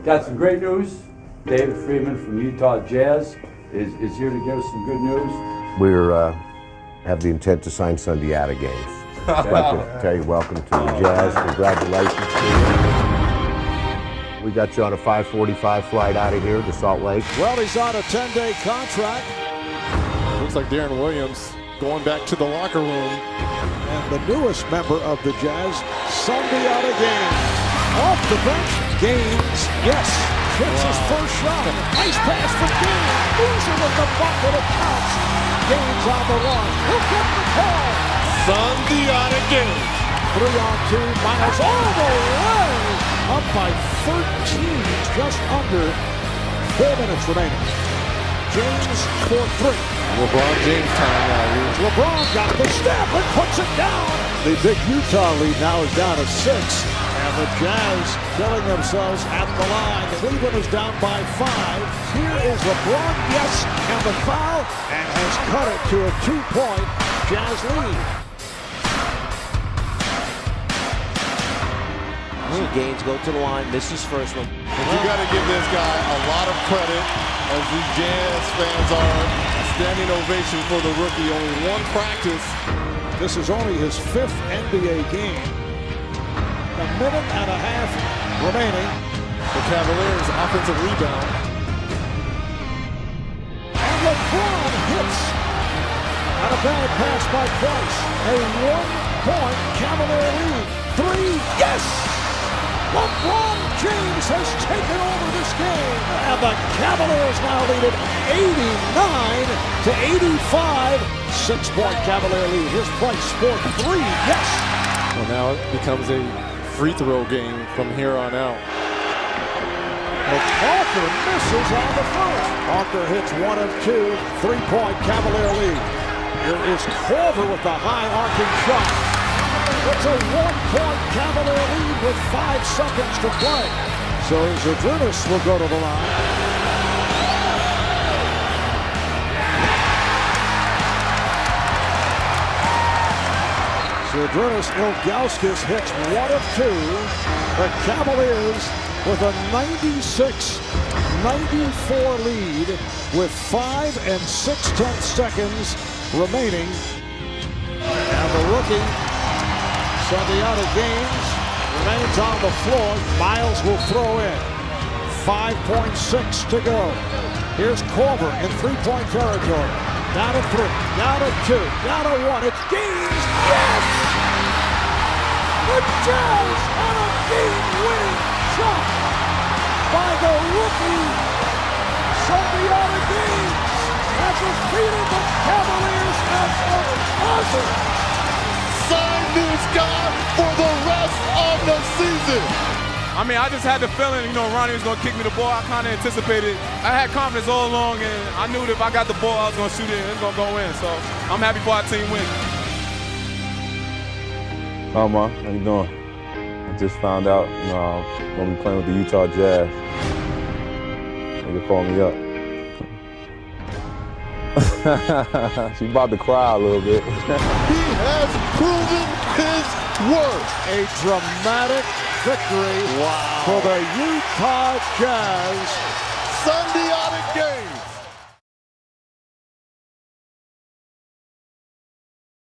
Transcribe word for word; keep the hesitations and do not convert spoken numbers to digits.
Got some great news. David Freeman from Utah Jazz is, is here to give us some good news. We're uh, have the intent to sign Sundiata Gaines. I'd like to tell you welcome to the Jazz. Congratulations to you. We got you on a five forty-five flight out of here to Salt Lake. Well, he's on a ten-day contract. Looks like Darren Williams going back to the locker room. And the newest member of the Jazz, Sundiata Gaines. Off the bench, Gaines, yes, hits wow. his first shot. Nice pass for Gaines. Loser with the bucket, it counts. Gaines on the run. He'll get the call. Sundiata Gaines. Three on two, Miles all the way. Up by thirteen, just under four minutes remaining. James for three. LeBron James time now. LeBron got the step and puts it down. The big Utah lead now is down to six. And the Jazz killing themselves at the line. Cleveland is down by five. Here is LeBron, yes, and the foul, and has cut it to a two-point Jazz lead. Gaines go to the line, misses first one. But you got to give this guy a lot of credit, as the Jazz fans are. A standing ovation for the rookie. Only one practice. This is only his fifth N B A game. A minute and a half remaining. The Cavaliers offensive rebound. And LeBron hits on a bad pass by Price. A one-point Cavalier lead. Three, yes! LeBron James has taken over this game. And the Cavaliers now lead it eighty-nine to eighty-five. Six-point Cavalier lead. His Price for three, yes! Well, now it becomes a free throw game from here on out. Parker misses on the first. Parker hits one of two. Three-point Cavalier lead. Here is Corver with the high arcing shot. It's a one-point Cavalier lead with five seconds to play. So Zadrunas will go to the line. Zadrunas Ilgauskas hits one of two. The Cavaliers with a ninety-six ninety-four lead with five and six-tenths seconds remaining. And the rookie, Sundiata Gaines, remains on the floor. Miles will throw in. five point six to go. Here's Corver in three-point territory. Down to three, down to two, down to one. It's Gaines. Yes! The Jazz on a game-winning shot by the rookie, Sundiata Gaines, has defeated the Cavaliers at the buzzer. Sign this guy for the rest of the season. I mean, I just had the feeling, you know, Ronnie was going to kick me the ball. I kind of anticipated. I had confidence all along, and I knew that if I got the ball, I was going to shoot it, and it was going to go in. So I'm happy for our team win. Hi, Ma. How you doing? I just found out, you know, I'm going to be playing with the Utah Jazz. Nigga called me up. She about to cry a little bit. He has proven his worth. A dramatic victory wow. for the Utah Jazz.